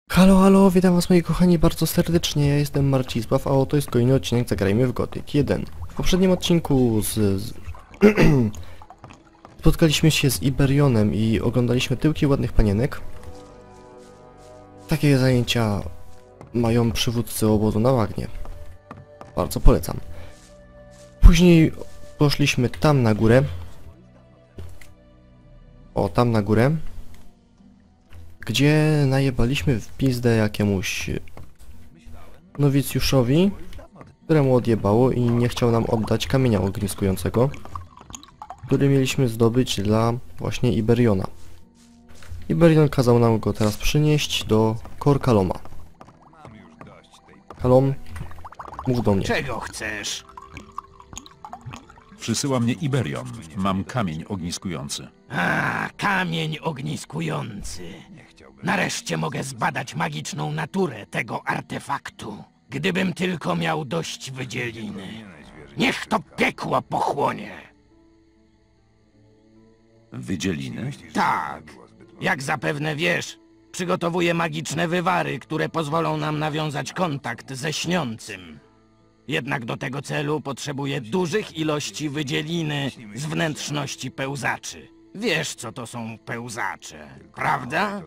Halo, halo, witam was moi kochani bardzo serdecznie, ja jestem Marcisław, a oto jest kolejny odcinek Zagrajmy w Gothic 1. W poprzednim odcinku spotkaliśmy się z Iberionem i oglądaliśmy tyłki ładnych panienek. Takie zajęcia mają przywódcy obozu na bagnie. Bardzo polecam. Później poszliśmy tam na górę. O, tam na górę. Gdzie najebaliśmy w pizdę jakiemuś nowicjuszowi, któremu odjebało i nie chciał nam oddać kamienia ogniskującego, który mieliśmy zdobyć dla właśnie Iberiona. Iberion kazał nam go teraz przynieść do Kor Kaloma. Kalom, mów do mnie. Czego chcesz? Przysyła mnie Iberion. Mam kamień ogniskujący. A, kamień ogniskujący. Nareszcie mogę zbadać magiczną naturę tego artefaktu. Gdybym tylko miał dość wydzieliny. Niech to piekło pochłonie. Wydzieliny? Tak. Jak zapewne wiesz, przygotowuję magiczne wywary, które pozwolą nam nawiązać kontakt ze śniącym. Jednak do tego celu potrzebuję dużych ilości wydzieliny z wnętrzności pełzaczy. Wiesz, co to są pełzacze, prawda?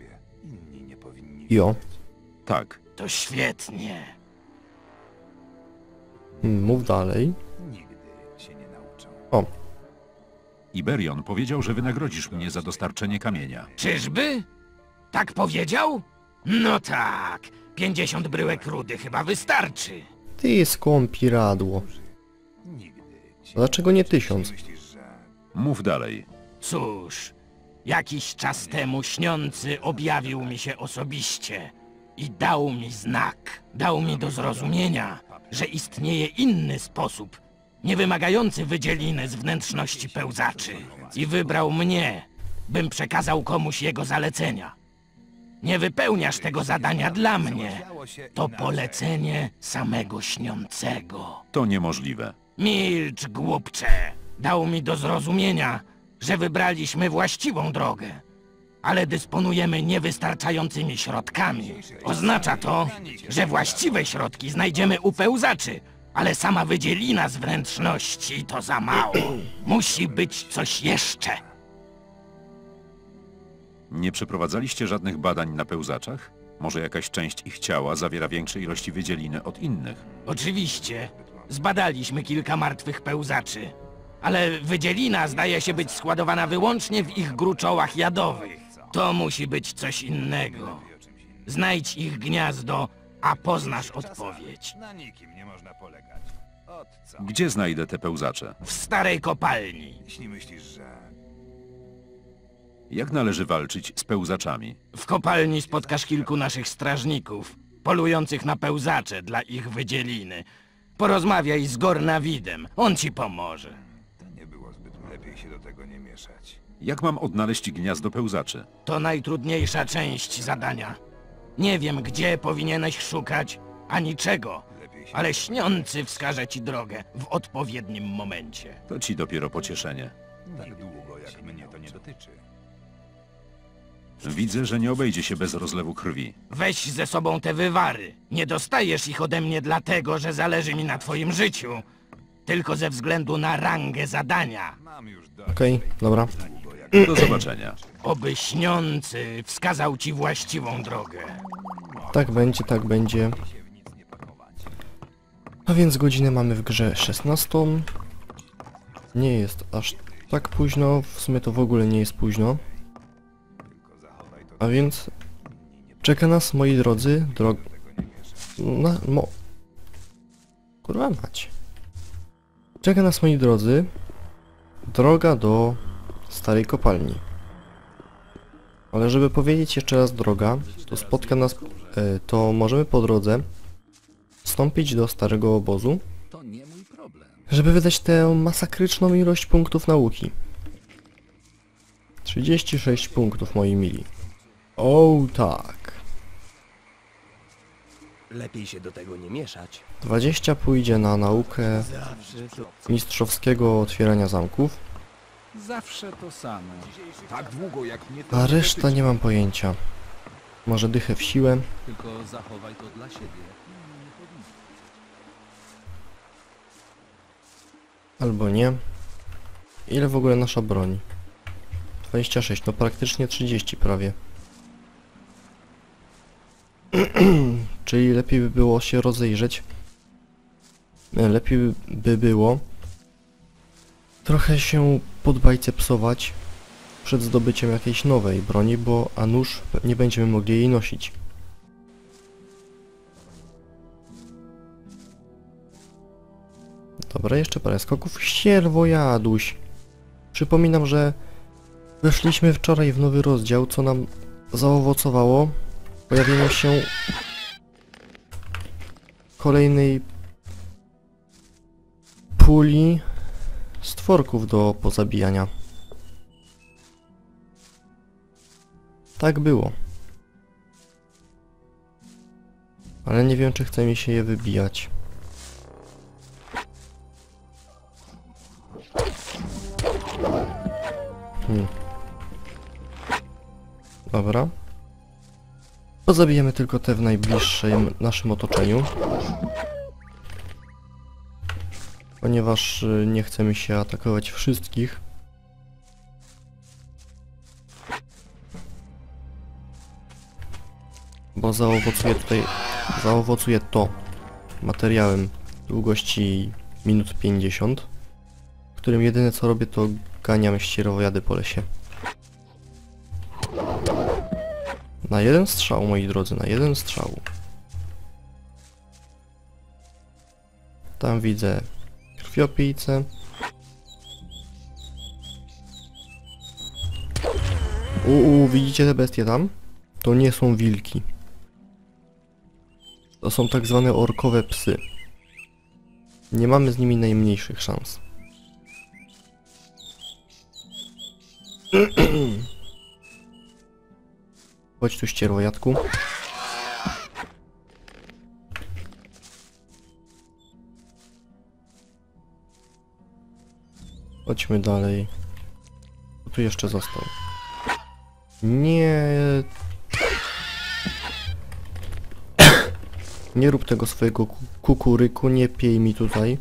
Jo, Tak. To świetnie. mów dalej. O, Iberion powiedział, że wynagrodzisz mnie za dostarczenie kamienia. Czyżby? Tak powiedział? No tak. 50 bryłek rudy chyba wystarczy. ty skąpiradło. Dlaczego nie 1000? Mów dalej. Cóż, jakiś czas temu śniący objawił mi się osobiście i dał mi znak. Dał mi do zrozumienia, że istnieje inny sposób, nie wymagający wydzieliny z wnętrzności pełzaczy. I wybrał mnie, bym przekazał komuś jego zalecenia. Nie wypełniasz tego zadania dla mnie. To polecenie samego śniącego. To niemożliwe. Milcz, głupcze. Dał mi do zrozumienia, że wybraliśmy właściwą drogę, ale dysponujemy niewystarczającymi środkami. Oznacza to, że właściwe środki znajdziemy u pełzaczy, ale sama wydzielina z wnętrzności to za mało. Musi być coś jeszcze. Nie przeprowadzaliście żadnych badań na pełzaczach? Może jakaś część ich ciała zawiera większe ilości wydzieliny od innych? Oczywiście, zbadaliśmy kilka martwych pełzaczy, ale wydzielina zdaje się być składowana wyłącznie w ich gruczołach jadowych. To musi być coś innego. Znajdź ich gniazdo, a poznasz odpowiedź. Na nikim nie można polegać. Od co? Gdzie znajdę te pełzacze? W starej kopalni. Jeśli myślisz, że... Jak należy walczyć z pełzaczami? W kopalni spotkasz kilku naszych strażników, polujących na pełzacze dla ich wydzieliny. Porozmawiaj z Gornawidem, on ci pomoże. To nie było zbyt... Lepiej się do tego nie mieszać. Jak mam odnaleźć gniazdo pełzaczy? To najtrudniejsza część zadania. Nie wiem, gdzie powinieneś szukać, ani czego, ale śniący wskaże ci drogę w odpowiednim momencie. To ci dopiero pocieszenie. Tak długo, jak mnie to nie dotyczy. Widzę, że nie obejdzie się bez rozlewu krwi. Weź ze sobą te wywary. Nie dostajesz ich ode mnie dlatego, że zależy mi na twoim życiu, tylko ze względu na rangę zadania. Mam już do... okej, dobra. Do zobaczenia. Oby śniący wskazał ci właściwą drogę. Tak będzie, tak będzie. A więc godzinę mamy w grze 16. Nie jest aż tak późno, w sumie to w ogóle nie jest późno. A więc czeka nas, moi drodzy, Kurwa mać. Czeka nas, moi drodzy, droga do starej kopalni. Ale żeby powiedzieć jeszcze raz droga, to spotka nas, to możemy po drodze wstąpić do starego obozu, żeby wydać tę masakryczną ilość punktów nauki. 36 punktów, moi mili. O tak. Lepiej się do tego nie mieszać. 20 pójdzie na naukę mistrzowskiego otwierania zamków. Zawsze to samo. Tak długo jak mnie A reszta nie mam pojęcia. Może dychę w siłę. Tylko zachowaj to dla siebie. Albo nie. Ile w ogóle nasza broń? 26, no praktycznie 30 prawie. Czyli lepiej by było się rozejrzeć. Lepiej by było trochę się podbajcepsować przed zdobyciem jakiejś nowej broni, bo a nuż nie będziemy mogli jej nosić. Dobra, jeszcze parę skoków. Sierwojaduś. Przypominam, że weszliśmy wczoraj w nowy rozdział, co nam zaowocowało pojawieniem się kolejnej puli stworków do pozabijania. Tak było. Ale nie wiem, czy chce mi się je wybijać. Dobra. Pozabijemy tylko te w najbliższym naszym otoczeniu. Ponieważ nie chcemy się atakować wszystkich. Bo zaowocuje to materiałem długości minut 50, w którym jedyne co robię to ganiam ścierwojady po lesie. Na jeden strzał, moi drodzy, na jeden strzał. Tam widzę krwiopijcę. Widzicie te bestie tam? To nie są wilki. To są tak zwane orkowe psy. Nie mamy z nimi najmniejszych szans. Chodź tu, ścierwojadku. Chodźmy dalej. Kto tu jeszcze został? Nie... Nie rób tego swojego kukuryku, nie piej mi tutaj.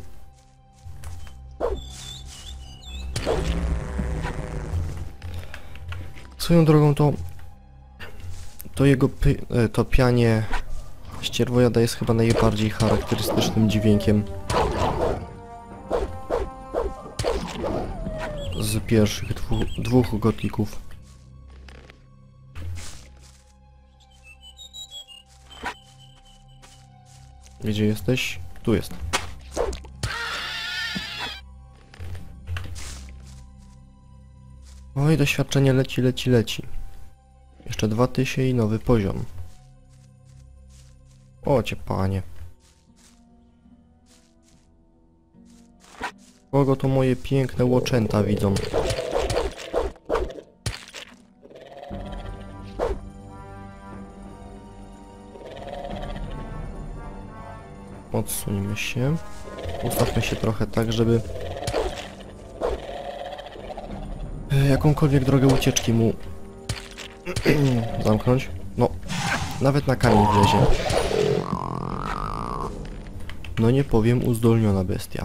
Swoją drogą to jego to pianie ścierwojada jest chyba najbardziej charakterystycznym dźwiękiem z pierwszych dwóch gotików. Gdzie jesteś? Tu jest. Oj, doświadczenie leci, leci, leci. Jeszcze 2000 i nowy poziom. O cię, panie. Kogo to moje piękne łoczęta widzą? Odsuńmy się. Ustawmy się trochę tak, żeby jakąkolwiek drogę ucieczki mu zamknąć. No, nawet na kamień wlezie. No nie powiem, uzdolniona bestia.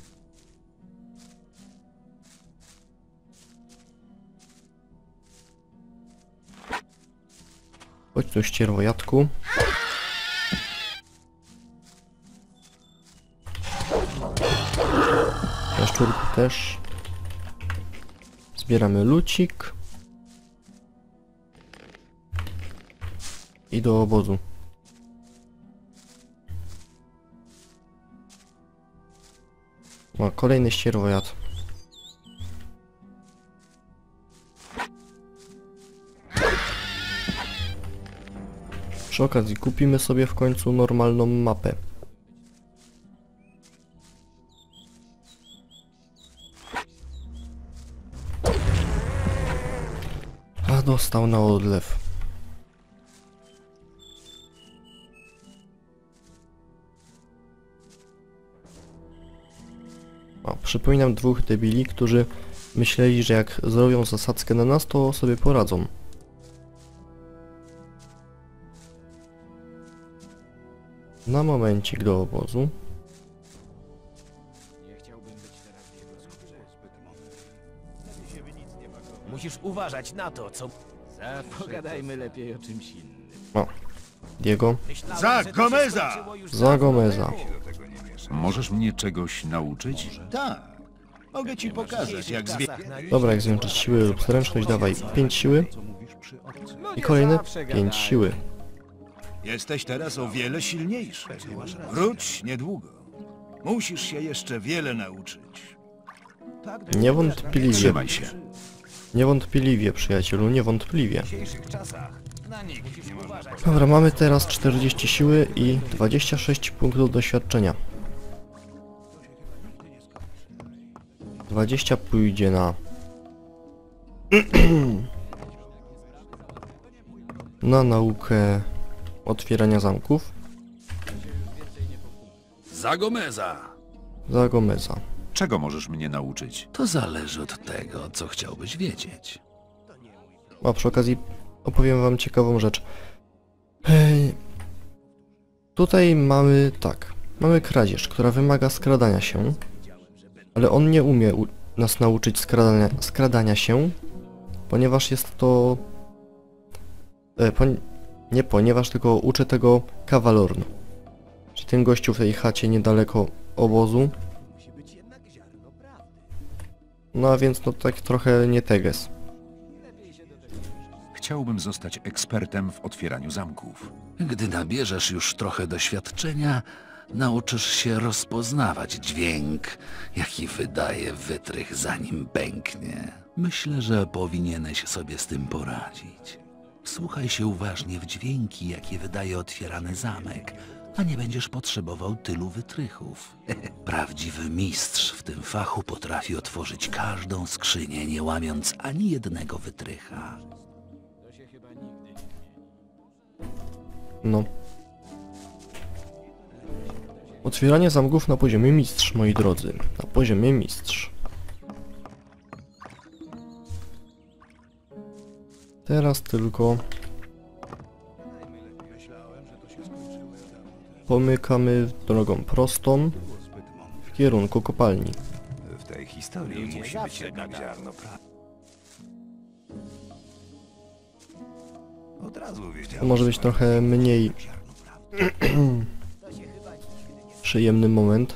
Chodź tu, ścierwojadku. Jaszczurku też. Zbieramy lucik. I do obozu. O, kolejny ścierwojad. Przy okazji kupimy sobie w końcu normalną mapę. A dostał na odlew. O, przypominam dwóch debili, którzy myśleli, że jak zrobią zasadzkę na nas, to sobie poradzą. Na momencik do obozu. Musisz uważać na to, co... Pogadajmy lepiej o czymś innym. Diego. Za Gomeza! Za Gomeza. Możesz mnie czegoś nauczyć? Tak. Mogę ci pokazać, jak Dobra, jak zwiększyć siły lub zręczność, dawaj 5 siły. I kolejne 5 siły. Jesteś teraz o wiele silniejszy. Wróć niedługo. Musisz się jeszcze wiele nauczyć. Niewątpliwie. Trzymaj się. Niewątpliwie, przyjacielu, niewątpliwie. Dobra, mamy teraz 40 siły i 26 punktów doświadczenia. 20 pójdzie na... na naukę otwierania zamków. Za Gomeza! Za Gomeza. Czego możesz mnie nauczyć? To zależy od tego, co chciałbyś wiedzieć. A przy okazji opowiem wam ciekawą rzecz. Hej. Tutaj mamy tak. Mamy kradzież, która wymaga skradania się. Ale on nie umie nas nauczyć skradania się, ponieważ jest to... nie ponieważ, tylko uczy tego Kawalorn. Czyli ten gościu w tej chacie niedaleko obozu. No a więc no tak trochę nie teges. Chciałbym zostać ekspertem w otwieraniu zamków. Gdy nabierzesz już trochę doświadczenia, nauczysz się rozpoznawać dźwięk, jaki wydaje wytrych, zanim pęknie. Myślę, że powinieneś sobie z tym poradzić. Wsłuchaj się uważnie w dźwięki, jakie wydaje otwierany zamek, a nie będziesz potrzebował tylu wytrychów. Prawdziwy mistrz w tym fachu potrafi otworzyć każdą skrzynię, nie łamiąc ani jednego wytrycha. No. Otwieranie zamków na poziomie mistrz, moi drodzy. Na poziomie mistrz. Teraz tylko... pomykamy drogą prostą w kierunku kopalni. W tej historii musi być jednak ziarno prawdy. Od razu To wiedziałem. może być trochę mniej przyjemny moment.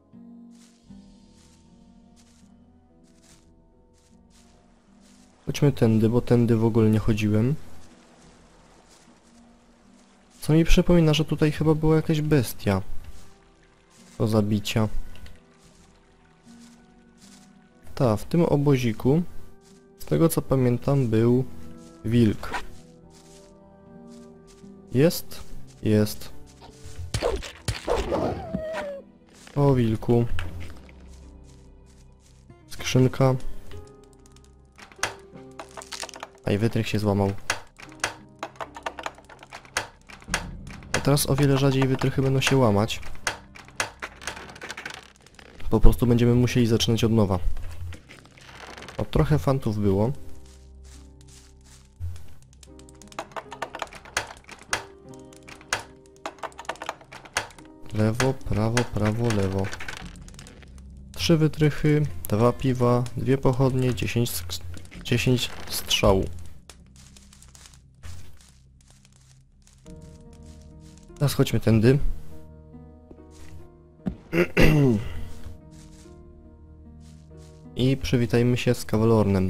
Chodźmy tędy, bo tędy w ogóle nie chodziłem. Co mi przypomina, że tutaj chyba była jakaś bestia do zabicia. Ta, w tym oboziku, z tego co pamiętam, był wilk. Jest? Jest. O wilku. Skrzynka. A i wytrych się złamał. A teraz o wiele rzadziej wytrychy będą się łamać. Po prostu będziemy musieli zaczynać od nowa. O, trochę fantów było. Lewo, prawo, lewo. 3 wytrychy, 2 piwa, 2 pochodnie, 10 strzału. Teraz chodźmy tędy. I przywitajmy się z Kawalornem.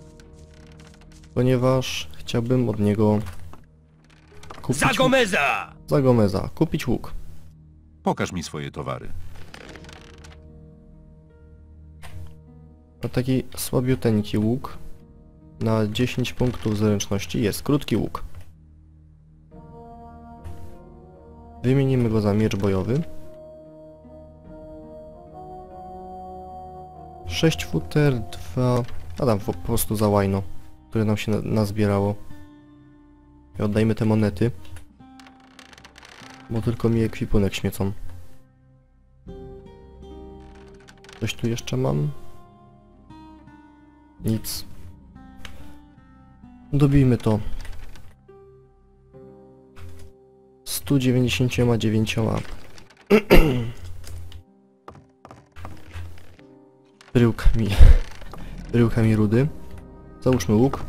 Ponieważ chciałbym od niego kupić... Za Gomeza! Za Gomeza. Kupić łuk. Pokaż mi swoje towary. A taki słabiuteńki łuk na 10 punktów zręczności jest krótki łuk. Wymienimy go za miecz bojowy. 6 futer, 2... a tam po prostu za łajno, które nam się nazbierało. I oddajmy te monety. Bo tylko mi ekwipunek śmiecą. Coś tu jeszcze mam? Nic. Dobijmy to. 199 bryłkami rudy. Załóżmy łuk.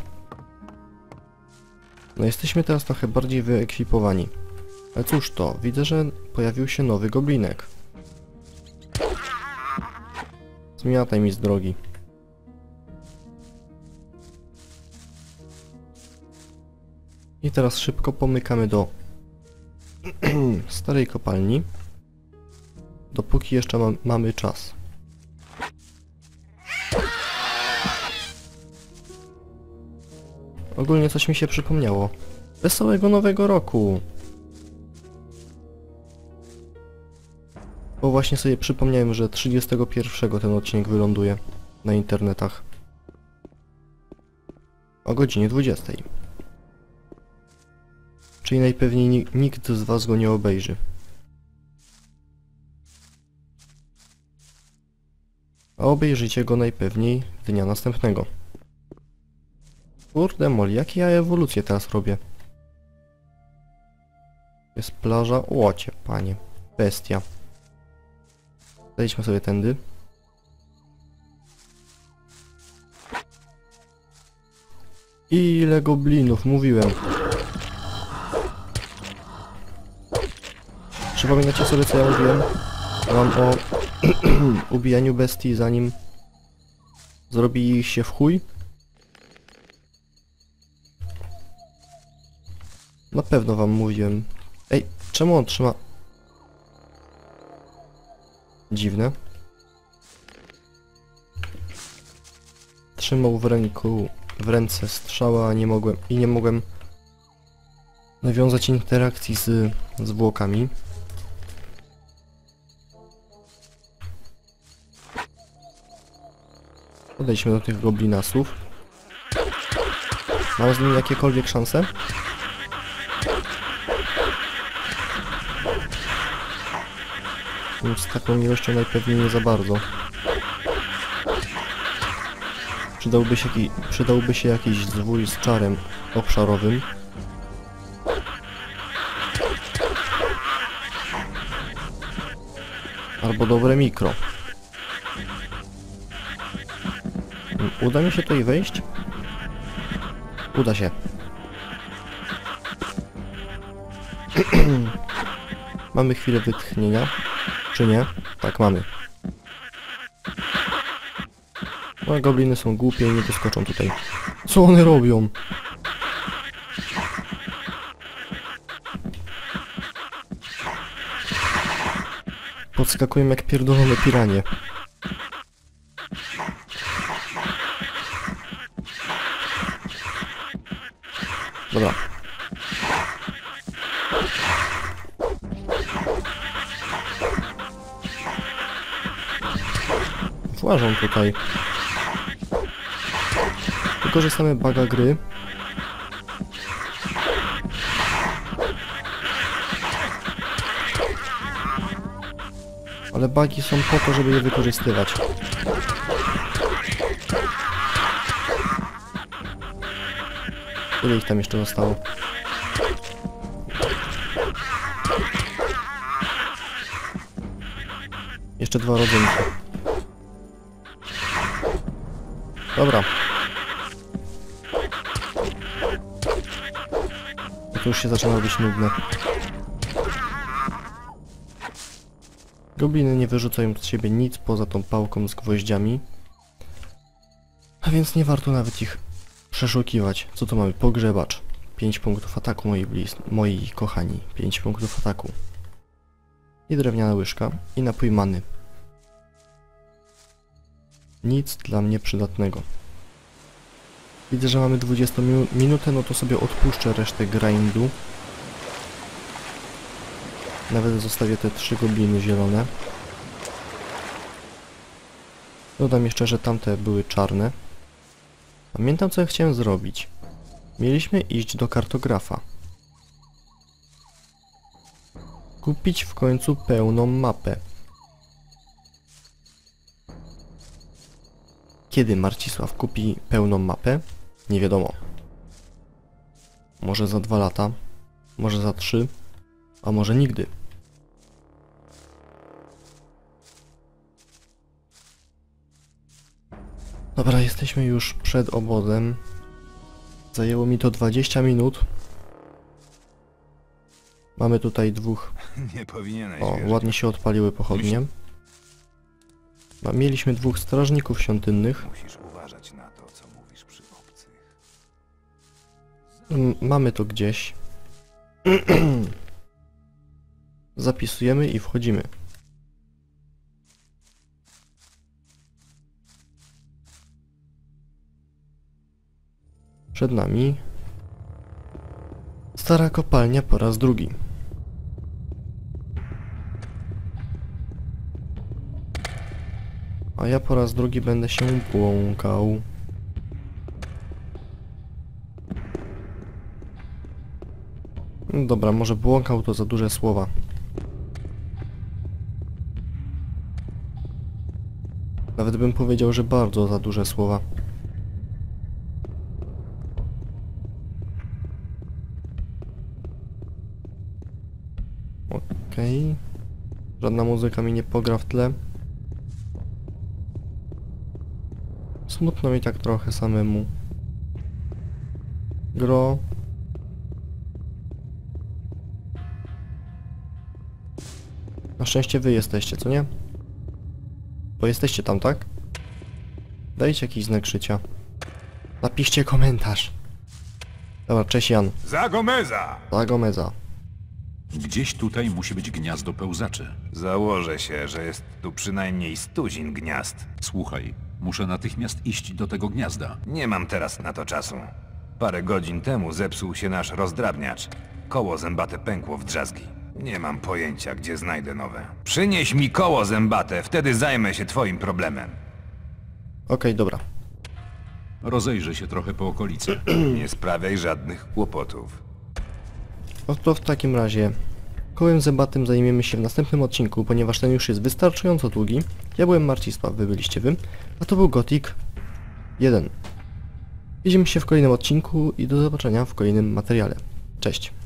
No jesteśmy teraz trochę bardziej wyekwipowani. Ale cóż to, widzę, że pojawił się nowy goblinek. Zmiataj mi z drogi. I teraz szybko pomykamy do starej kopalni, dopóki jeszcze mamy czas. Ogólnie coś mi się przypomniało. Wesołego Nowego Roku! Bo właśnie sobie przypomniałem, że 31 ten odcinek wyląduje na internetach. O godzinie 20. Czyli najpewniej nikt z was go nie obejrzy. A obejrzycie go najpewniej dnia następnego. Kurde moli, jakie ja ewolucję teraz robię? Jest plaża, łocie panie. Bestia. Zejdźmy sobie tędy. Ile goblinów, mówiłem. Przypominacie sobie, co ja mówiłem? Mam o ubijaniu bestii, zanim zrobi ich się w chuj? Na pewno wam mówiłem. Ej, czemu on trzyma... Dziwne. Trzymał w ręce strzała, a nie mogłem nawiązać interakcji z zwłokami. Podejdźmy do tych goblinasów. Mam z nimi jakiekolwiek szanse? Z taką ilością najpewniej nie za bardzo. Przydałby się jakiś zwój z czarem obszarowym. Albo dobre mikro. Uda mi się tutaj wejść? Uda się. Mamy chwilę wytchnienia. Czy nie? Tak, mamy. No, gobliny są głupie i nie wyskoczą tutaj. Co one robią? Podskakują jak pierdolone piranie. Dobra. Włażą tutaj. Wykorzystamy buga gry. Ale bugi są po to, żeby je wykorzystywać. Ile ich tam jeszcze zostało? Jeszcze 2 rodzynki. Dobra. To już się zaczyna robić nudne. Gobliny nie wyrzucają z siebie nic poza tą pałką z gwoździami. A więc nie warto nawet ich przeszukiwać. Co tu mamy? Pogrzebacz. 5 punktów ataku, moi kochani. 5 punktów ataku. I drewniana łyżka. I napój many. Nic dla mnie przydatnego. Widzę, że mamy 20 minutę, no to sobie odpuszczę resztę grindu. Nawet zostawię te 3 gobliny zielone. Dodam jeszcze, że tamte były czarne. Pamiętam, co ja chciałem zrobić. Mieliśmy iść do kartografa. Kupić w końcu pełną mapę. Kiedy Marcisław kupi pełną mapę? Nie wiadomo. Może za 2 lata, może za 3, A może nigdy. Dobra, jesteśmy już przed obozem. Zajęło mi to 20 minut. Mamy tutaj dwóch. Nie powinieneś O, wierzyć. ładnie się odpaliły pochodnie. No, mieliśmy dwóch strażników świątynnych. Musisz uważać na to, co mówisz przy obcych. Mamy to gdzieś. Zapisujemy i wchodzimy. Przed nami stara kopalnia po raz drugi. A ja po raz drugi będę się błąkał. Dobra, może błąkał to za duże słowa. Nawet bym powiedział, że bardzo za duże słowa. Okej. Żadna muzyka mi nie pogra w tle. Smutno mi tak trochę samemu. Gro. Na szczęście wy jesteście, co nie? Bo jesteście tam, tak? Dajcie jakiś znak życia. Napiszcie komentarz. Dobra, cześć Jan. Za Gomeza! Za Gomeza. Gdzieś tutaj musi być gniazdo pełzaczy. Założę się, że jest tu przynajmniej 100 gniazd. Słuchaj, muszę natychmiast iść do tego gniazda. Nie mam teraz na to czasu. Parę godzin temu zepsuł się nasz rozdrabniacz. Koło zębate pękło w drzazgi. Nie mam pojęcia, gdzie znajdę nowe. Przynieś mi koło zębate, wtedy zajmę się twoim problemem. Okej, dobra. Rozejrzę się trochę po okolicy. Nie sprawiaj żadnych kłopotów. No to w takim razie kołem zębatym zajmiemy się w następnym odcinku, ponieważ ten już jest wystarczająco długi. Ja byłem Marcisław, wy byliście wy, a to był Gothic 1. Widzimy się w kolejnym odcinku i do zobaczenia w kolejnym materiale. Cześć!